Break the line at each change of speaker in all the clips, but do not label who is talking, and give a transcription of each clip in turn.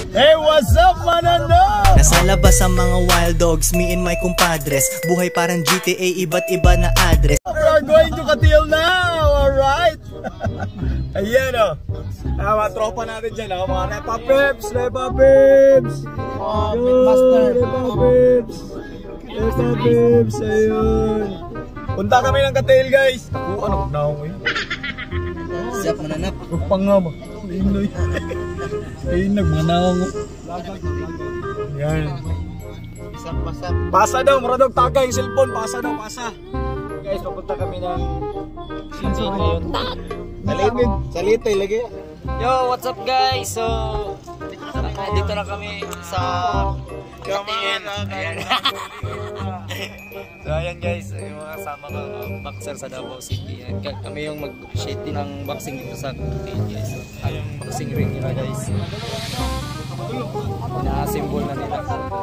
Hey, what's up, manano?
Nasa labas ang mga wild dogs, me and my compadres. Buhay parang GTA, iba't iba na address.
We are going to Katil now, alright? Ayan o. Mga tropa natin dyan o. Mga Repa Pips, Repa Pips. Repa Pips. Repa Pips, ayun. Punta kami ng Katil, guys. Ano, naong ko yun?
Siap mananap.
Rupang nga ba? Ayun, nagmanaw ko. Yan. Pasa daw, maradog taga yung cellphone. Pasa daw, pasa. Guys, papunta kami ng City ngayon. Nalimid. Salita, ilagay.
Yo, what's up guys? So, dito na kami sa Katil. So, ayan guys, yung mga kasama ko, boxer sa Davao City. Kami yung mag-shade din ng boxing dito sa Katil guys. Yung boxing ring nila guys. Na-symbol na nila.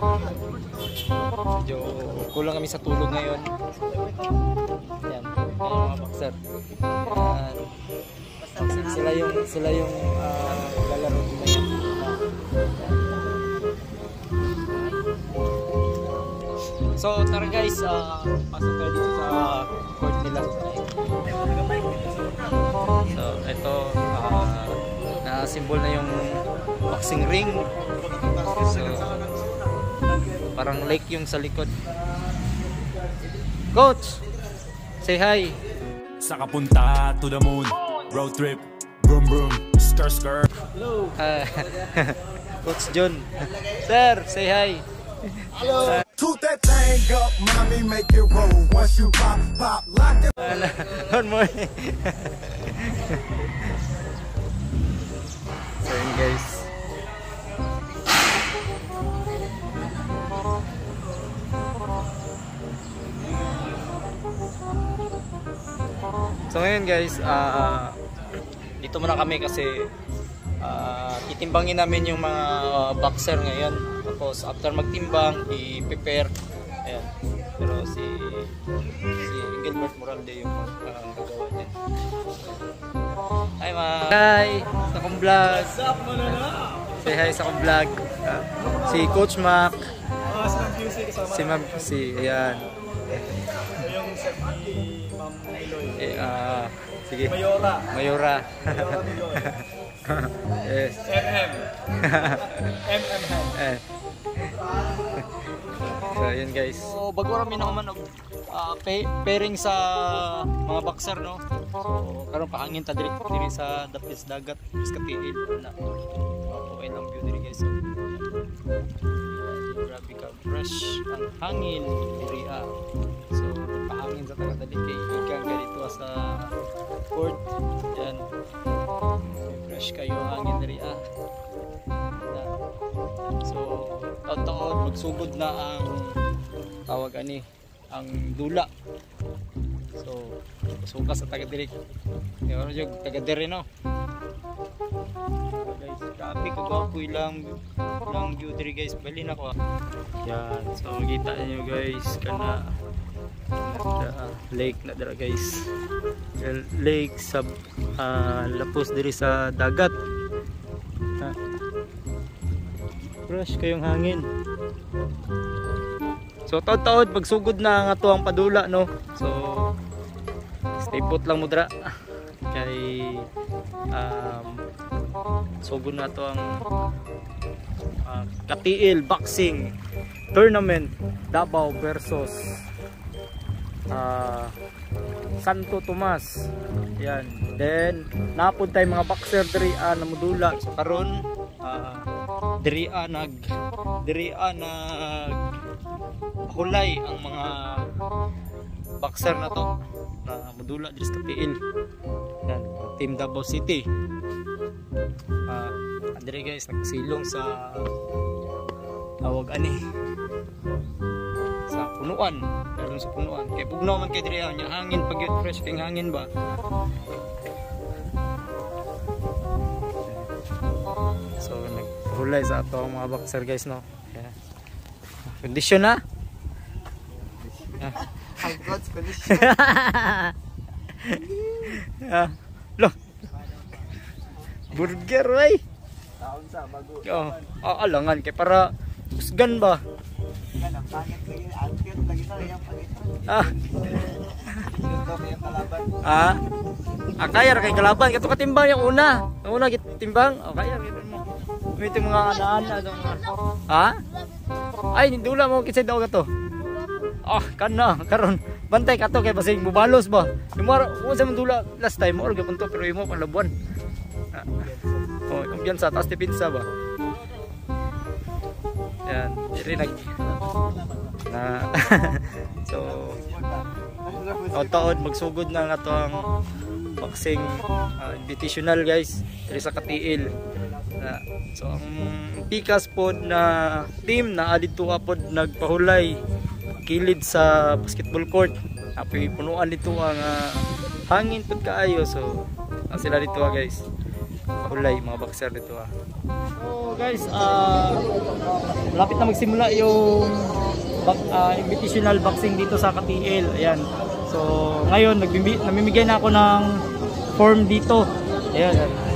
Medyo kulang kami sa tulog ngayon. Ayan, mga boxer. Ayan. Sila yung lalaro ngayon. So tara guys, pasok tayo dito sa court nila. So ito, na-symbol na yung boxing ring. So parang lake yung sa likod. Coach, say hi.
Sa kapunta to the moon, road trip, broom broom, skr skr.
Hello. Coach John. Sir, say hi.
Hello.
Toot that thing up, mommy, make it roll. Once you pop, pop, lock it.
Good morning. So yun guys. So ngayon guys, dito muna kami kasi titimbangin namin yung mga boxer ngayon. Tapos after magtimbang, i-prepare. Ayan. Pero si Gilbert Moralde yung gagawa din. Hi ma! Hi! Sa kong vlog!
What's up, manana?
Say hi sa kong vlog. Si Coach Mac.
Si
Si Ma'am si ayan.
yung set ni Ma'am Eloy.
Sige.
Mayora.
Mayora.
Mayora Eloy.
Yes.
MM. MM.
So yun guys. So bago kami na kumanog pairing sa mga boxer no. So karon pahangin ta diri sa dapis dagat sa Katil na. Okay lang view diri guys. So, grabe ka fresh ang hangin diri So pahangin sa taga dali kay ikan ganito sa court. Yan. Fresh kayo ang hangin diri So taon-taon magsugod na ang tawag ani ang dula. So suka sa taga diri. Meron yung taga diri no. Guys, grabe kagwapo ilang view diri guys. Bali na ko. Yan, so makita niyo guys kana lake na dira guys. Lake sa lapos diri sa dagat. Fresh kayong hangin. So taod-taod pagsugod na ang ato ang padula no. So stay put lang mo dira kay sugod na to ang Katil Boxing Tournament Davao versus Santo Tomas. Yan. Then napud tay mga boxer diri na modula. So karon diri nag hulay ang mga boxer na to na modula diri sa Katil. Yan, Team Davao City. Diri guys nagsilong sa tawag ani sa punuan, lalo sa punuan. Kay bugnaw man kay diri nya hangin pag yun fresh kay hangin ba. So naghulay sa ato ang mga boxer guys no. Yeah. Condition na.
High blood condition.
Loh. Burger way. Oh, alangan kay para usgan ba. Kaya kay kalaban kato katimbang yung una. Yung una gitimbang. Kaya mo. Ito mga ana-ana dong. Ay dula mo kisay daw kato. Kana karon bantay kato kay basig bubalos ba. Yung sa dula last time or gapunto pero imo palabuan. Kumpiyansa taas ti pinsa ba. Yan, diri so taon magsugod na nga ang boxing invitational guys diri sa Katiil. So ang pikas pod na team na adito pod nagpahulay kilid sa basketball court. Apoy punuan dito ang hangin pod kaayo, so sila dito guys. Pahulay mga boxer dito So guys, malapit na magsimula yung invitational boxing dito sa Katiil. Ayan. So ngayon namimigay na ako ng form dito. Ayan.